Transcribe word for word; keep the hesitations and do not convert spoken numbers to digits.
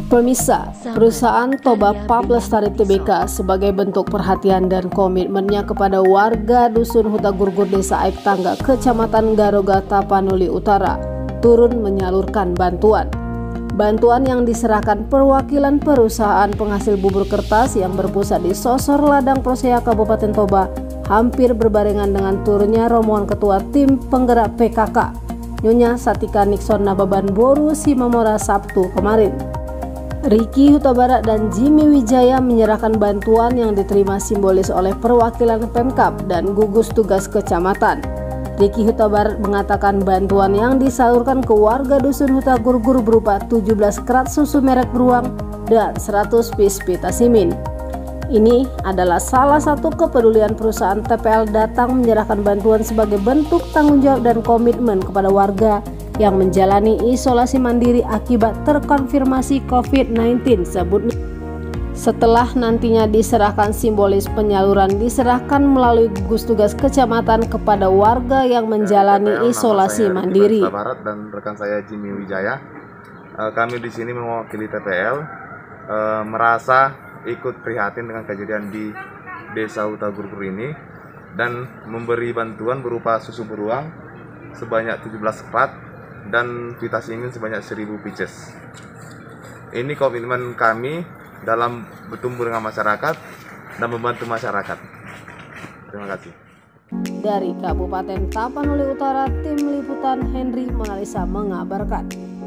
Pemirsa, perusahaan Toba Pub Lestari Tbk sebagai bentuk perhatian dan komitmennya kepada warga Dusun Huta Gurgur Desa Aik Tangga, Kecamatan Garoga, Tapanuli Utara, turun menyalurkan bantuan. Bantuan yang diserahkan perwakilan perusahaan penghasil bubur kertas yang berpusat di Sosor Ladang Prosea Kabupaten Toba hampir berbarengan dengan turunnya rombongan ketua tim penggerak P K K, Nyonya Satika Nixon Nababan Boru Simamora Sabtu kemarin. Ricky Huta Barat dan Jimmy Wijaya menyerahkan bantuan yang diterima simbolis oleh perwakilan Pemkab dan gugus tugas kecamatan. Ricky Huta Barat mengatakan bantuan yang disalurkan ke warga Dusun Huta Gurgur berupa tujuh belas kerat susu merek beruang dan seratus piece pita simin. Ini adalah salah satu kepedulian perusahaan T P L datang menyerahkan bantuan sebagai bentuk tanggung jawab dan komitmen kepada warga yang menjalani isolasi mandiri akibat terkonfirmasi covid sembilan belas, sebutnya. Setelah nantinya diserahkan, simbolis penyaluran diserahkan melalui gugus tugas kecamatan kepada warga yang menjalani T P L, isolasi mandiri. Huta Barat dan rekan saya Jimmy Wijaya, kami di sini mewakili T P L merasa ikut prihatin dengan kejadian di Desa Huta Gurgur ini dan memberi bantuan berupa susu beruang sebanyak tujuh belas kerat dan pita simin sebanyak seribu pieces. Ini komitmen kami dalam bertumbuh dengan masyarakat dan membantu masyarakat. Terima kasih. Dari Kabupaten Tapanuli Utara, tim liputan Henry Monalisa mengabarkan.